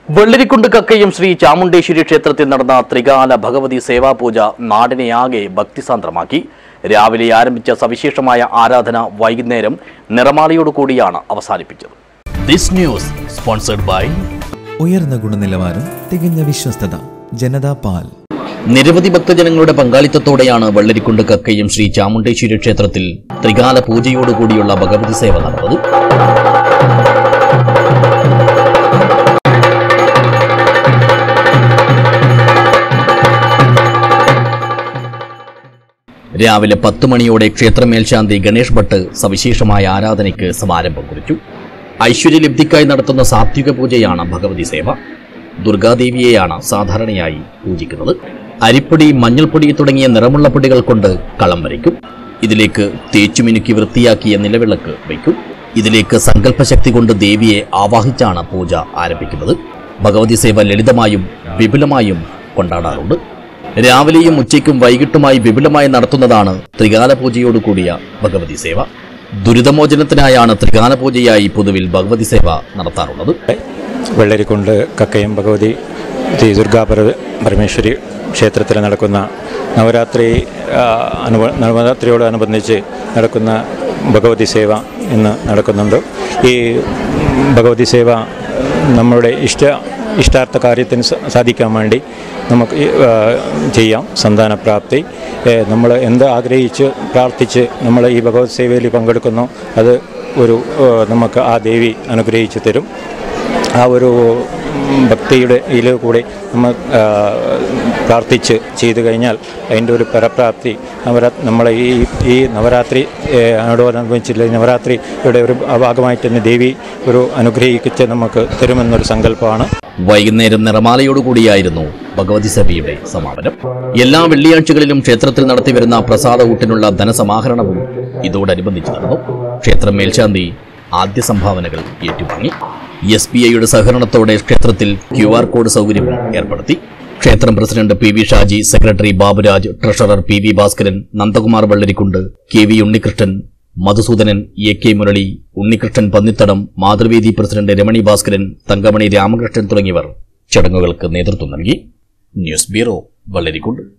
വെള്ളരിക്കുണ്ട് കക്കയം ശ്രീ ചാമുണ്ടേശ്വരി ക്ഷേത്രത്തിൽ നടന്ന ത്രികാല ഭഗവതി സേവാപൂജ നാടിനെയാകെ ഭക്തിസാന്ദ്രമാക്കി. രാവിലെ ആരംഭിച്ച സവിശേഷമായ ആരാധന വൈകുന്നേരം നിറമാലയോടുകൂടിയാണ് അവസാനിപ്പിച്ചത്. ദിസ് ന്യൂസ് സ്പോൺസർഡ് ബൈ ഉയർന്ന ഗുണനിലവാരം, തികഞ്ഞ വിശ്വസ്തത, ജനതാ പാൽ. നിരവധി ഭക്തജനങ്ങളുടെ പങ്കാളിത്തത്തോടെയാണ് വെള്ളരിക്കുണ്ട് കക്കയം ശ്രീ ചാമുണ്ടേശ്വരി ക്ഷേത്രത്തിൽ ത്രികാല പൂജയോടുകൂടിയുള്ള ഭഗവതി സേവ നടന്നത്. രാവിലെ 10 മണിയോടെ ക്ഷേത്രമേൽശാന്തി ഗണേഷ് ഭട്ട് സവിശേഷമായ ആരാധനയ്ക്ക് സമാരംഭം കുറിച്ചു. ഐശ്വര്യലബ്ധിക്കായി നടത്തുന്ന സാത്വിക പൂജയാണ് ഭഗവതി സേവ. ദുർഗാദേവിയെയാണ് സാധാരണയായി പൂജിക്കുന്നത്. അരിപ്പൊടി, മഞ്ഞൾപ്പൊടി തുടങ്ങിയ നിറമുള്ള പൊടികൾ കൊണ്ട് കളം വരയ്ക്കും. ഇതിലേക്ക് തേച്ചുമിനുക്കി വൃത്തിയാക്കിയ നിലവിളക്ക് വയ്ക്കും. ഇതിലേക്ക് സങ്കല്പശക്തി കൊണ്ട് ദേവിയെ ആവാഹിച്ചാണ് പൂജ ആരംഭിക്കുന്നത്. ഭഗവതി സേവ ലളിതമായും വിപുലമായും കൊണ്ടാടാറുണ്ട്. രാവിലെയും ഉച്ചയ്ക്കും വൈകിട്ടുമായി വിപുലമായി നടത്തുന്നതാണ് ത്രികാല പൂജയോടുകൂടിയ ഭഗവതി സേവ. ദുരിതമോചനത്തിനായാണ് ത്രികാല പൂജയായി പൊതുവിൽ ഭഗവതി സേവ നടത്താറുള്ളത്. വെള്ളരിക്കുണ്ട് കക്കയം ഭഗവതി ശ്രീ ദുർഗാ പരമേശ്വരി ക്ഷേത്രത്തിൽ നടക്കുന്ന നവരാത്രിയോടനുബന്ധിച്ച് നടക്കുന്ന ഭഗവതി സേവ ഇന്ന് നടക്കുന്നുണ്ട്. ഈ ഭഗവതി സേവ നമ്മുടെ ഇഷ്ടാർത്ഥ കാര്യത്തിന് സാധിക്കാൻ വേണ്ടി നമുക്ക് ചെയ്യാം. സന്താനപ്രാപ്തി, നമ്മൾ എന്ത് ആഗ്രഹിച്ച് പ്രാർത്ഥിച്ച് നമ്മൾ ഈ ഭഗവത് സേവയിൽ പങ്കെടുക്കുന്നു, അത് നമുക്ക് ആ ദേവി അനുഗ്രഹിച്ച് തരും. ആ ഒരു ഭക്തിയുടെ ഇതിൽ കൂടി നമ്മൾ പ്രാർത്ഥിച്ച് ചെയ്തു കഴിഞ്ഞാൽ അതിൻ്റെ ഒരു പരപ്രാപ്തി നമ്മളെ ഈ നവരാത്രിയോടനുബന്ധിച്ചില്ല നവരാത്രിയുടെ ഒരു ഭാഗമായിട്ട് തന്നെ ദേവി അനുഗ്രഹിച്ച് നമുക്ക് തരുമെന്നൊരു സങ്കല്പമാണ്. വൈകുന്നേരം നിറമാലയോടുകൂടിയായിരുന്നു ഭഗവതി സഭയുടെ സമാപനം. എല്ലാ വെള്ളിയാഴ്ചകളിലും ക്ഷേത്രത്തിൽ നടത്തിവരുന്ന പ്രസാദ ഊട്ടിനുള്ള ധനസമാഹരണവും ഇതോടനുബന്ധിച്ച് നടന്നു. ക്ഷേത്രം മേൽശാന്തി ആദ്യ സംഭാവനകൾ ഏറ്റുവാങ്ങി. SBIയുടെ സഹകരണത്തോടെ ക്ഷേത്രത്തിൽ QR കോഡ് സൗകര്യവും ഏർപ്പെടുത്തി. ക്ഷേത്രം president PV Shaji, secretary Baburaj, treasurer PV Bhaskaran, Nandakumar Vellarikundu, KV Unnikrishnan, Madhusudanan, AK Murali, Unnikrishnan Pannithadam, Mathruvedi president Ramani Bhaskaran, Thankamani Ramakrishnan തുടങ്ങിയവർ ചടങ്ങുകൾക്ക് നേതൃത്വം നൽകി. News bureau, Vellarikundu.